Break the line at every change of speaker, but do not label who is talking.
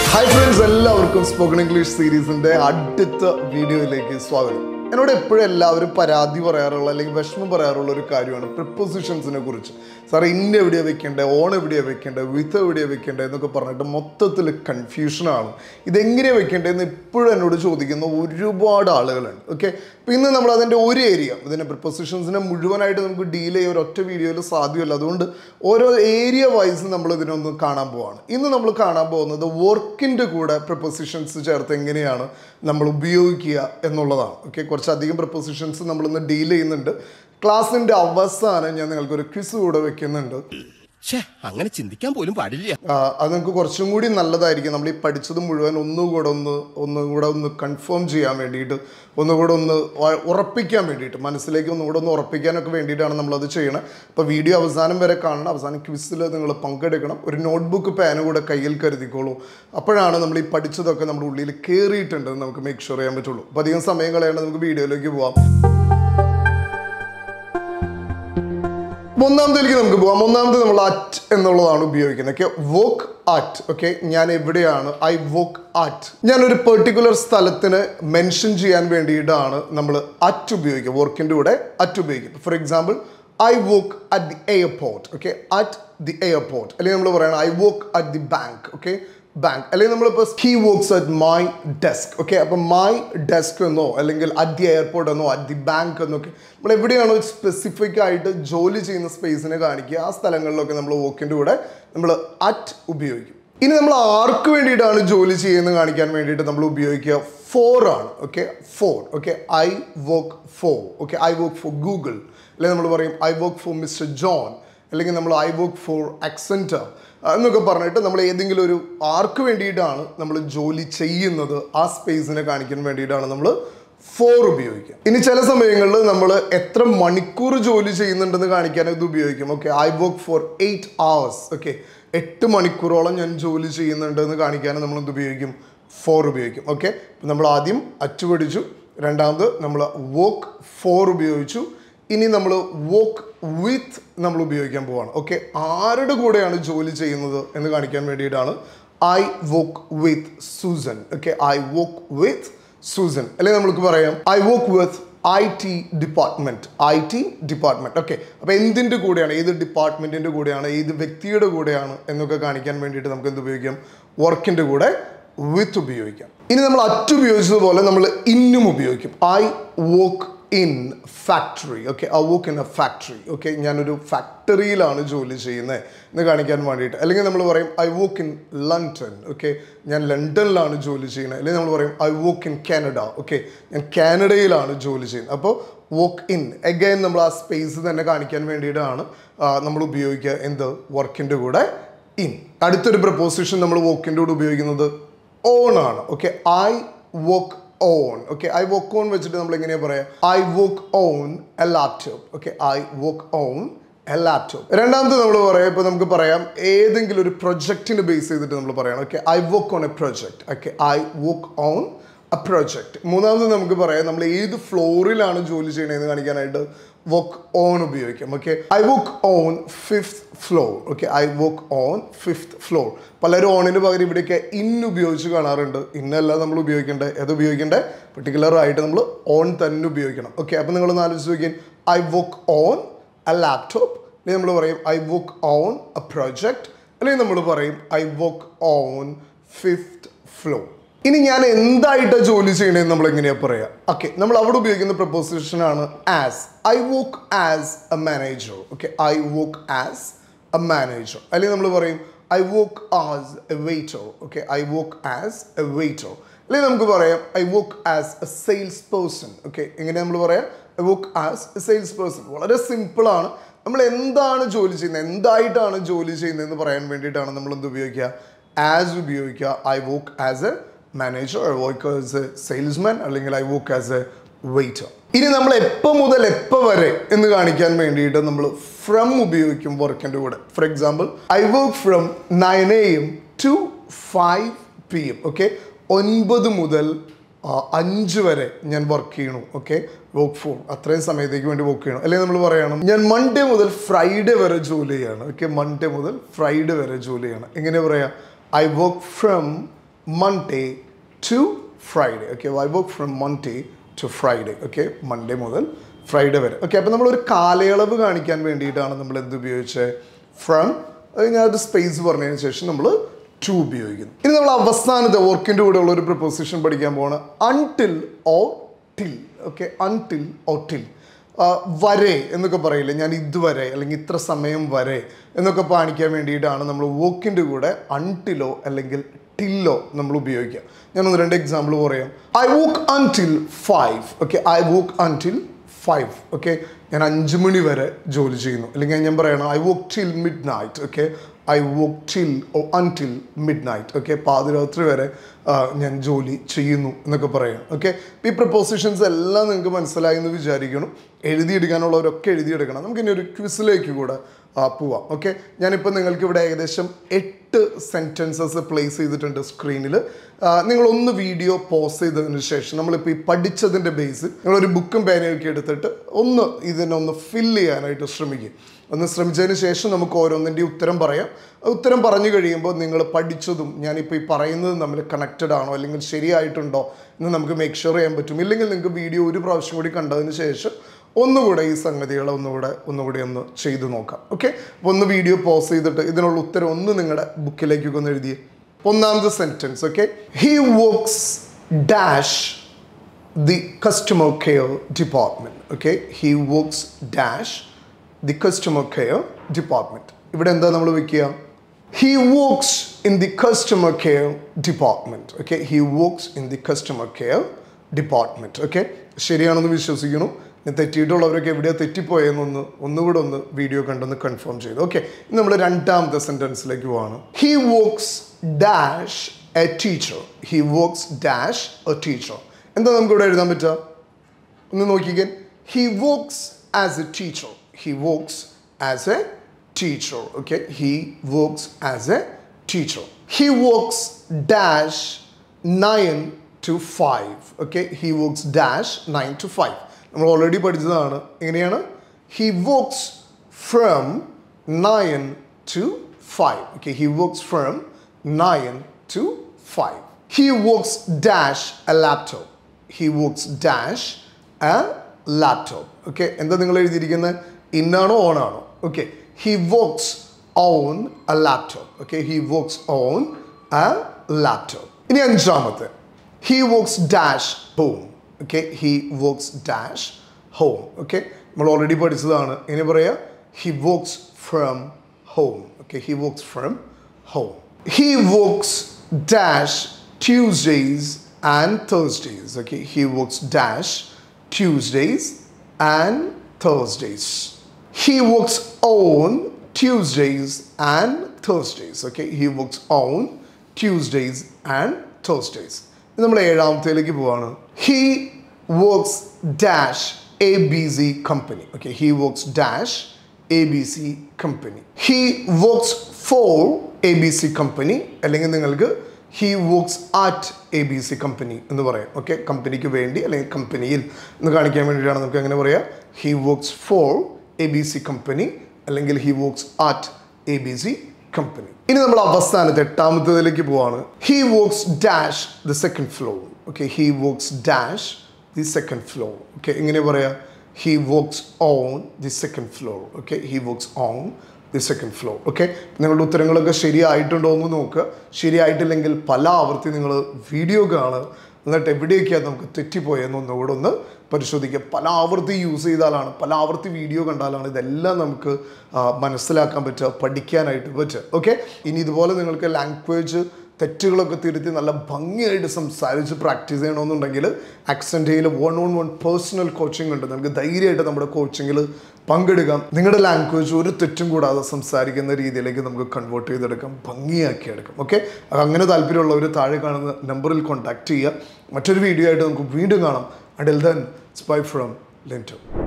Hi friends, എല്ലാവർക്കും spoken English സീരീസിന്റെ അടുത്ത വീഡിയോയിലേക്ക് സ്വാഗതം. എന്നോട് എപ്പോഴും എല്ലാവരും പരാതി പറയാറുള്ള അല്ലെങ്കിൽ വിഷമം പറയാറുള്ള ഒരു കാര്യമാണ് പ്രിപ്പോസിഷൻസിനെ കുറിച്ച്. സാർ ഇന്ന എവിടെയാണ് വെക്കേണ്ടത്, ഓൺ എവിടെയാണ് വെക്കേണ്ടത്, വിത്ത് എവിടെയാണ് വെക്കേണ്ടത് എന്നൊക്കെ പറഞ്ഞിട്ട് മൊത്തത്തിൽ കൺഫ്യൂഷനാണ്. ഇതെങ്ങനെയാണ് വെക്കേണ്ടതെന്ന് എപ്പോഴും എന്നോട് ചോദിക്കുന്ന ഒരുപാട് ആളുകളുണ്ട്. ഓക്കെ, അപ്പോൾ ഇന്ന് നമ്മൾ അതിൻ്റെ ഒരു ഏരിയ, ഇതിൻ്റെ പ്രിപ്പോസിഷൻസിനെ മുഴുവനായിട്ട് നമുക്ക് ഡീൽ ചെയ്യാൻ ഒരൊറ്റ വീഡിയോയിൽ സാധ്യമല്ല. അതുകൊണ്ട് ഓരോ ഏരിയ വൈസ് നമ്മൾ ഇതിനൊന്ന് കാണാൻ പോവാണ്. ഇന്ന് നമ്മൾ കാണാൻ പോകുന്നത് വർക്കിൻ്റെ കൂടെ പ്രിപ്പോസിഷൻസ് ചേർത്ത് എങ്ങനെയാണ് നമ്മൾ ഉപയോഗിക്കുക എന്നുള്ളതാണ്. ഓക്കെ, കുറച്ചധികം പ്രിപ്പോസിഷൻസ് നമ്മളിന്ന് ഡീൽ ചെയ്യുന്നുണ്ട്. ക്ലാസ്സിൻ്റെ അവസാനം ഞാൻ നിങ്ങൾക്കൊരു ക്വിസ് കൂടെ വെക്കുന്നുണ്ട്.
അങ്ങനെ ചിന്തിക്കാൻ പോലും പാടില്ല.
അത് നമുക്ക് കുറച്ചും കൂടി നല്ലതായിരിക്കും. നമ്മൾ ഈ പഠിച്ചത് മുഴുവൻ ഒന്നുകൂടെ ഒന്ന് കൺഫേം ചെയ്യാൻ വേണ്ടിയിട്ട്, ഒന്നുകൂടെ ഒന്ന് ഉറപ്പിക്കാൻ വേണ്ടിയിട്ട്, മനസ്സിലേക്ക് ഒന്നുകൂടെ ഒന്ന് ഉറപ്പിക്കാനൊക്കെ വേണ്ടിയിട്ടാണ് നമ്മളത് ചെയ്യണം. അപ്പോൾ വീഡിയോ അവസാനം വരെ കാണണം. അവസാനം ക്വിസിൽ നിങ്ങൾ പങ്കെടുക്കണം. ഒരു നോട്ട്ബുക്ക് പേന കൂടെ കയ്യിൽ കരുതിക്കോളൂ. അപ്പോഴാണ് നമ്മൾ ഈ പഠിച്ചതൊക്കെ നമ്മുടെ ഉള്ളിൽ കയറിയിട്ടുണ്ടെന്ന് നമുക്ക് മേക്ക് ഷുവർ ചെയ്യാൻ പറ്റുള്ളൂ. അപ്പോൾ അധികം സമയം കളയാണ്ട് നമുക്ക് വീഡിയോയിലേക്ക് പോവാം. ഒന്നാമത്തേക്ക് നമുക്ക് പോകാം. ഒന്നാമത് നമ്മൾ അറ്റ് എന്നുള്ളതാണ് ഉപയോഗിക്കുന്നത്. Okay, work at. ഓക്കെ, ഞാൻ എവിടെയാണ്, ഐ വർക്ക് അറ്റ്. ഞാനൊരു പെർട്ടിക്കുലർ സ്ഥലത്തിന് മെൻഷൻ ചെയ്യാൻ വേണ്ടിയിട്ടാണ് നമ്മൾ അറ്റ് ഉപയോഗിക്കുക. വർക്കിൻ്റെ കൂടെ അറ്റ് ഉപയോഗിക്കും. For example, I work at the airport. Okay, at the airport. അല്ലെങ്കിൽ നമ്മൾ പറയണം I work at the bank. Okay, bank. അല്ലെങ്കിൽ നമ്മളിപ്പോൾ he works at my desk. Okay, അപ്പം മൈ ഡെസ്ക് എന്നോ അല്ലെങ്കിൽ അറ്റ് ദി എയർപോർട്ട് എന്നോ അറ്റ് ദി ബാങ്ക് എന്നൊക്കെ നമ്മൾ എവിടെയാണോ സ്പെസിഫിക് ആയിട്ട് ജോലി ചെയ്യുന്ന സ്പേസിനെ കാണിക്കുക, ആ സ്ഥലങ്ങളിലൊക്കെ നമ്മൾ വർക്കിൻ്റെ കൂടെ നമ്മൾ അറ്റ് ഉപയോഗിക്കും. ഇനി നമ്മൾ ആർക്ക് വേണ്ടിയിട്ടാണ് ജോലി ചെയ്യുന്നത് കാണിക്കാൻ വേണ്ടിയിട്ട് നമ്മൾ ഉപയോഗിക്കുക ഫോർ ആണ്. Okay, for. Okay, I work for. Okay, I work for Google. അല്ലെങ്കിൽ നമ്മൾ പറയും I work for mister John. അല്ലെങ്കിൽ നമ്മൾ ഐ വർക്ക് ഫോർ അക്സെൻറ്റർ എന്നൊക്കെ പറഞ്ഞിട്ട് നമ്മൾ ഏതെങ്കിലും ഒരു ആർക്ക് വേണ്ടിയിട്ടാണ് നമ്മൾ ജോലി ചെയ്യുന്നത്, ആ സ്പേസിനെ കാണിക്കാൻ വേണ്ടിയിട്ടാണ് നമ്മൾ ഫോർ ഉപയോഗിക്കുക. ഇനി ചില സമയങ്ങളിൽ നമ്മൾ എത്ര മണിക്കൂർ ജോലി ചെയ്യുന്നുണ്ടെന്ന് കാണിക്കാൻ ഇത് ഉപയോഗിക്കും. Okay, I work for 8 hours. Okay, 8 മണിക്കൂറോളം ഞാൻ ജോലി ചെയ്യുന്നുണ്ട് എന്ന് കാണിക്കാൻ നമ്മൾ എന്ത് ഉപയോഗിക്കും, ഫോർ ഉപയോഗിക്കും. ഓക്കെ, നമ്മൾ ആദ്യം അറ്റ് പഠിച്ചു, രണ്ടാമത് നമ്മൾ വർക്ക് ഫോർ ഉപയോഗിച്ചു. ഇനി നമ്മൾ വർക്ക് വിത്ത് നമ്മൾ ഉപയോഗിക്കാൻ പോവാണ്. ഓക്കെ, ആരുടെ കൂടെയാണ് ജോലി ചെയ്യുന്നത് എന്ന് കാണിക്കാൻ വേണ്ടിയിട്ടാണ് I work with Susan. Okay, I work with Susan. അല്ലെങ്കിൽ നമുക്ക് പറയാം I work with IT department. IT department. Okay, അപ്പോൾ എന്തിൻ്റെ കൂടെയാണ്, ഏത് ഡിപ്പാർട്ട്മെൻറ്റിൻ്റെ കൂടെയാണ്, ഏത് വ്യക്തിയുടെ കൂടെയാണ് എന്നൊക്കെ കാണിക്കാൻ വേണ്ടിയിട്ട് നമുക്ക് എന്ത് ഉപയോഗിക്കാം, വർക്കിൻ്റെ കൂടെ വിത്ത് ഉപയോഗിക്കാം. ഇനി നമ്മൾ അറ്റ് ഉപയോഗിച്ചതുപോലെ നമ്മൾ ഇന്നും ഉപയോഗിക്കും. I work in factory. Okay, I work in a factory. Okay, ഞാനൊരു ഫാക്ടറിയിലാണ് ജോലി ചെയ്യുന്നത് എന്ന് കാണിക്കാൻ വേണ്ടിയിട്ട്. അല്ലെങ്കിൽ നമ്മൾ പറയും I work in London. Okay, ഞാൻ ലണ്ടനിലാണ് ജോലി ചെയ്യുന്നത്. അല്ലെങ്കിൽ നമ്മൾ പറയും I work in Canada. Okay, ഞാൻ കാനഡയിലാണ് ജോലി ചെയ്യുന്നത്. അപ്പോൾ വർക്ക് ഇൻ അഗൈൻ നമ്മൾ ആ സ്പേസ് തന്നെ കാണിക്കാൻ വേണ്ടിയിട്ടാണ് നമ്മൾ ഉപയോഗിക്കുക എന്ത്, വർക്കിൻ്റെ കൂടെ ഇൻ. അടുത്തൊരു പ്രപ്പോസിഷൻ നമ്മൾ വർക്കിൻ്റെ കൂടെ ഉപയോഗിക്കുന്നത് ഓൺ ആണ്. Okay, I work on. Okay, I work on വെച്ചിട്ട് നമ്മൾ എങ്ങനെയാ പറയാ, I work on a laptop. Okay, I work on a laptop. രണ്ടാമത് നമ്മൾ പറയാം, ഇപ്പോൾ നമുക്ക് പറയാം ഏതെങ്കിലും ഒരു പ്രൊജക്റ്റിന് ബേസ് ചെയ്തിട്ട് നമ്മൾ പറയണം. Okay, I work on a project. Okay, I work on a project. മൂന്നാമത് നമുക്ക് പറയാം നമ്മൾ ഏത് ഫ്ലോറിലാണ് ജോലി ചെയ്യണതെന്ന് കാണിക്കാനായിട്ട് വർക്ക് ഓൺ ഉപയോഗിക്കാം. Okay, I work on 5th floor. Okay, I work on 5th floor. പലരും ഓണിന് പകരം ഇവിടെയൊക്കെ ഇൻ ഉപയോഗിച്ച് കാണാറുണ്ട്. ഇന്നല്ല നമ്മൾ ഉപയോഗിക്കേണ്ടത്, ഏത് ഉപയോഗിക്കേണ്ടത്, പെർട്ടിക്കുലർ ആയിട്ട് നമ്മൾ ഓൺ തന്നെ ഉപയോഗിക്കണം. ഓക്കെ, അപ്പം നിങ്ങളൊന്ന് ആലോചിച്ച് നോക്കിയാൽ I work on a laptop, അല്ലെങ്കിൽ നമ്മൾ പറയും I work on a project, അല്ലെങ്കിൽ നമ്മൾ പറയും I work on 5th floor. ഇനി ഞാൻ എന്തായിട്ടാണ് ജോലി ചെയ്യണതെന്ന് നമ്മൾ എങ്ങനെയാണ് പറയുക. ഓക്കെ, നമ്മൾ അവിടെ ഉപയോഗിക്കുന്ന പ്രപ്പോസിഷനാണ് as. I work as a manager. Okay, I work as a manager. അല്ലെങ്കിൽ നമ്മൾ പറയും I work as a waiter. Okay, I work as a waiter. അല്ലെങ്കിൽ നമുക്ക് പറയാം I work as a sales person. Okay, എങ്ങനെ നമ്മൾ പറയാം, I work as a sales person. വളരെ സിമ്പിളാണ്. നമ്മൾ എന്താണ് ജോലി ചെയ്യുന്നത്, എന്തായിട്ടാണ് ജോലി ചെയ്യുന്നതെന്ന് പറയാൻ വേണ്ടിയിട്ടാണ് നമ്മൾ എന്ത് ഉപയോഗിക്കുക, ആസ് ഉപയോഗിക്കുക. I work as a manager, I work as a salesman, അല്ലെങ്കിൽ I work as a waiter. ഇനി നമ്മൾ എപ്പോൾ മുതൽ എപ്പോൾ വരെ എന്ന് കാണിക്കാൻ വേണ്ടിയിട്ട് നമ്മൾ ഫ്രം ഉപയോഗിക്കും വർക്കിൻ്റെ കൂടെ. For example, I work from 9 AM to 5 PM. Okay, 9 മുതൽ 5 വരെ ഞാൻ വർക്ക് ചെയ്യണു. ഓക്കെ, വർക്ക് ഫോർ അത്രയും സമയത്തേക്ക് വേണ്ടി വർക്ക് ചെയ്യണം. അല്ലെങ്കിൽ നമ്മൾ പറയണം ഞാൻ മൺഡേ മുതൽ ഫ്രൈഡേ വരെ ജോലി ചെയ്യാണ്. ഓക്കെ, മൺഡേ മുതൽ ഫ്രൈഡേ വരെ ജോലി ചെയ്യണം. എങ്ങനെ പറയാം, I work from Monday to Friday. Okay, I work from Monday to Friday. Okay, Monday മുതൽ ഫ്രൈഡേ വരെ. ഓക്കെ, അപ്പോൾ നമ്മളൊരു കാലയളവ് കാണിക്കാൻ വേണ്ടിയിട്ടാണ് നമ്മൾ എന്ത് ഉപയോഗിച്ചത്? ഫ്രം. ഞാനത് സ്പേസ് പറഞ്ഞതിന് ശേഷം നമ്മൾ ടു ഉപയോഗിക്കുന്നു. ഇനി നമ്മൾ അവസാനത്തെ വർക്കിൻ്റെ കൂടെ ഉള്ള ഒരു പ്രിപ്പോസിഷൻ പഠിക്കാൻ പോവാണ്. Until or till. Okay, until or till. വരെ എന്നൊക്കെ പറയില്ലേ, ഞാൻ ഇതുവരെ അല്ലെങ്കിൽ ഇത്ര സമയം വരെ എന്നൊക്കെ കാണിക്കാൻ വേണ്ടിയിട്ടാണ് നമ്മൾ വർക്കിൻ്റെ കൂടെ അൺടിലോ അല്ലെങ്കിൽ ടില്ലോ നമ്മൾ ഉപയോഗിക്കുക. ഞാനൊന്ന് രണ്ട് എക്സാമ്പിൾ പറയാം. I work until 5. Okay, I work until 5. Okay, ഞാൻ 5 മണി വരെ ജോലി ചെയ്യുന്നു. അല്ലെങ്കിൽ ഞാൻ പറയണം I work till midnight. Okay, I work till oh until midnight. Okay, പാതിരാത്രി വരെ ഞാൻ ജോലി ചെയ്യുന്നു എന്നൊക്കെ പറയാം. ഓക്കെ, ഈ പ്രപ്പോസിഷൻസ് എല്ലാം നിങ്ങൾക്ക് മനസ്സിലായി എന്ന് വിചാരിക്കണം. എഴുതിയെടുക്കാനുള്ളവരൊക്കെ എഴുതിയെടുക്കണം. നമുക്കിനി ഒരു ക്വിസിലേക്ക് കൂടെ പോവാം. ഓക്കെ, ഞാനിപ്പോൾ നിങ്ങൾക്ക് ഇവിടെ ഏകദേശം 8 സെൻറ്റൻസസ് പ്ലേസ് ചെയ്തിട്ടുണ്ട് സ്ക്രീനിൽ. നിങ്ങളൊന്ന് വീഡിയോ പോസ് ചെയ്തതിന് ശേഷം നമ്മളിപ്പോൾ ഈ പഠിച്ചതിൻ്റെ ബേസ് നിങ്ങളൊരു ബുക്കും പേനയൊക്കെ എടുത്തിട്ട് ഇതിനൊന്ന് ഫില്ല് ചെയ്യാനായിട്ട് ശ്രമിക്കും. ഒന്ന് ശ്രമിച്ചതിന് ശേഷം നമുക്ക് ഓരോന്നിൻ്റെ ഉത്തരം പറയാം. ഉത്തരം പറഞ്ഞു കഴിയുമ്പോൾ നിങ്ങൾ പഠിച്ചതും ഞാനിപ്പോൾ ഈ പറയുന്നതും തമ്മിൽ കണക്റ്റഡ് ആണോ അല്ലെങ്കിൽ ശരിയായിട്ടുണ്ടോ എന്ന് നമുക്ക് മേക്ക് ഷുവർ ചെയ്യാൻ പറ്റും. ഇല്ലെങ്കിൽ നിങ്ങൾക്ക് വീഡിയോ ഒരു പ്രാവശ്യം കൂടി കണ്ടതിന് ശേഷം ഒന്നുകൂടെ ഈ സംഗതികൾ ഒന്നുകൂടെ ഒന്ന് ചെയ്ത് നോക്കാം. ഓക്കെ, അപ്പോൾ ഒന്ന് വീഡിയോ പോസ് ചെയ്തിട്ട് ഇതിനുള്ള ഉത്തരം ഒന്ന് നിങ്ങളുടെ ബുക്കിലേക്കൊക്കെ ഒന്ന് എഴുതിയേ. ഒന്നാമത്തെ sentence. Okay, he works dash the customer care department. Okay, he works dash the customer care department. ഇവിടെ എന്താ നമ്മൾ വെക്കുക? He works in the customer care department. Okay, he works in the customer care department. Okay, ശരിയാണെന്ന് വിശ്വസിക്കുന്നു. തെറ്റിയിട്ടുള്ളവരൊക്കെ എവിടെയാണ് തെറ്റിപ്പോയെന്നൊന്ന് ഒന്നുകൂടെ ഒന്ന് വീഡിയോ കണ്ടൊന്ന് കൺഫേം ചെയ്തു. ഓക്കെ, ഇനി നമ്മൾ രണ്ടാമത്തെ സെൻറ്റൻസിലേക്ക് പോവാണ്. He works dash a teacher. He works dash a teacher. എന്താ നമുക്കിവിടെ എഴുതാൻ പറ്റുക? ഒന്ന് നോക്കിക്കാൻ. He works as a teacher. He works as a teacher. Okay, he works as a teacher. He works dash 9 to 5. Okay, he works dash 9 to 5. നമ്മൾ already പഠിച്ചതാണ്. എങ്ങനെയാണ്? He works from 9 to 5. Okay, he works from 9 to 5. He works dash a laptop. He works dash a laptop. Okay, എന്താ നിങ്ങൾ എഴുതിയിരിക്കുന്നത്? ഇന്നാണോ ഓണാണോ? Okay, he works on a laptop. Okay, he works on a laptop. ഇനി അഞ്ചാമത്തെ. He works dash home. Okay, he works dash home. Okay, നമ്മൾ already പഠിച്ചതാണ്. ഇനി പറയാം he works from home. Okay, he works from home. He works dash Tuesdays and Thursdays. Okay, he works dash Tuesdays and Thursdays. He works on Tuesdays and Thursdays. Okay, he works on Tuesdays and Thursdays. നമ്മൾ ഏഴാമത്തേലേക്ക് പോവാണ്. He works dash A B C company. Okay, he works dash A B C company. He works for A B C company. അല്ലെങ്കിൽ നിങ്ങൾക്ക് he works at A B C company എന്ന് പറയാം. Okay, കമ്പനിക്ക് വേണ്ടി അല്ലെങ്കിൽ കമ്പനിയിൽ എന്ന് കാണിക്കാൻ വേണ്ടിയിട്ടാണ് നമുക്ക് എങ്ങനെ പറയാം? He works for A B C company അല്ലെങ്കിൽ he works at A B C company. ഇനി നമ്മൾ അവസാനത്തെ എട്ടാമത്തേതിലേക്ക് പോവാണ്. He works dash the second floor. Okay, he works dash the second floor. Okay, എങ്ങനെ പറയാം? He works on the second floor. Okay, he works on the second floor. Okay, നിങ്ങളുടെ ഉത്തരങ്ങളൊക്കെ ശരിയായിട്ടുണ്ടോ എന്ന് നോക്കുക. ശരിയായിട്ടില്ലെങ്കിൽ പല ആവർത്തി നിങ്ങൾ വീഡിയോ കാണുക. എന്നിട്ട് എവിടെയൊക്കെയാണ് നമുക്ക് തെറ്റിപ്പോയെന്ന് ഒന്നുകൂടെ ഒന്ന് പരിശോധിക്കുക. പല ആവർത്തി യൂസ് ചെയ്താലാണ്, പല ആവർത്തി വീഡിയോ കണ്ടാലാണ് ഇതെല്ലാം നമുക്ക് മനസ്സിലാക്കാൻ പറ്റുക, പഠിക്കാനായിട്ട് പറ്റുക. ഓക്കെ, ഇനി ഇതുപോലെ നിങ്ങൾക്ക് ലാംഗ്വേജ് തെറ്റുകളൊക്കെ തിരുത്തി നല്ല ഭംഗിയായിട്ട് സംസാരിച്ച് പ്രാക്ടീസ് ചെയ്യണമെന്നുണ്ടെങ്കിൽ ആക്സെൻറ്റയിൽ 1-on-1 പേഴ്സണൽ കോച്ചിങ് ഉണ്ട്. നമുക്ക് ധൈര്യമായിട്ട് നമ്മുടെ കോച്ചിങ്ങിൽ പങ്കെടുക്കാം. നിങ്ങളുടെ ലാംഗ്വേജ് ഒരു തെറ്റും കൂടാതെ സംസാരിക്കുന്ന രീതിയിലേക്ക് നമുക്ക് കൺവേർട്ട് ചെയ്തെടുക്കാം, ഭംഗിയാക്കി എടുക്കാം. ഓക്കെ, അങ്ങനെ താല്പര്യമുള്ളവർ താഴെ കാണുന്ന നമ്പറിൽ കോൺടാക്ട് ചെയ്യുക. മറ്റൊരു വീഡിയോ ആയിട്ട് നമുക്ക് വീണ്ടും കാണാം. Until then, it's bye from Linto.